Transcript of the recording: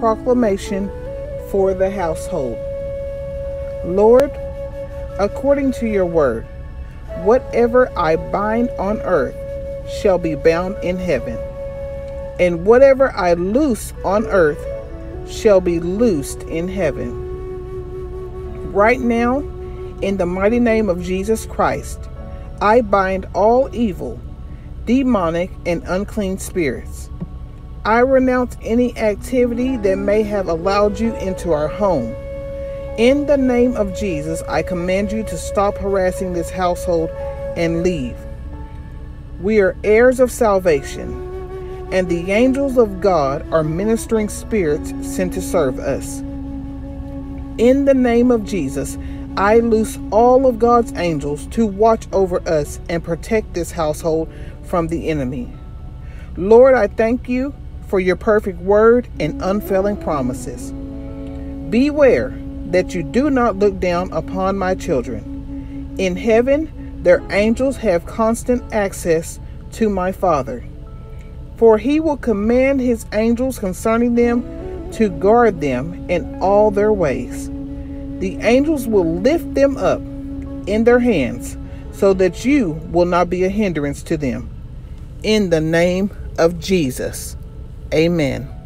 proclamation for the household. Lord, according to your word, whatever I bind on earth shall be bound in heaven, and whatever I loose on earth shall be loosed in heaven. Right now, in the mighty name of Jesus Christ, I bind all evil, demonic, and unclean spirits. I renounce any activity that may have allowed you into our home. In the name of Jesus, I command you to stop harassing this household and leave. We are heirs of salvation, and the angels of God are ministering spirits sent to serve us. In the name of Jesus, I loose all of God's angels to watch over us and protect this household from the enemy. Lord, I thank you for your perfect word and unfailing promises. Beware that you do not look down upon my children. In heaven, their angels have constant access to my Father. For he will command his angels concerning them to guard them in all their ways. The angels will lift them up in their hands so that you will not be a hindrance to them. In the name of Jesus, amen.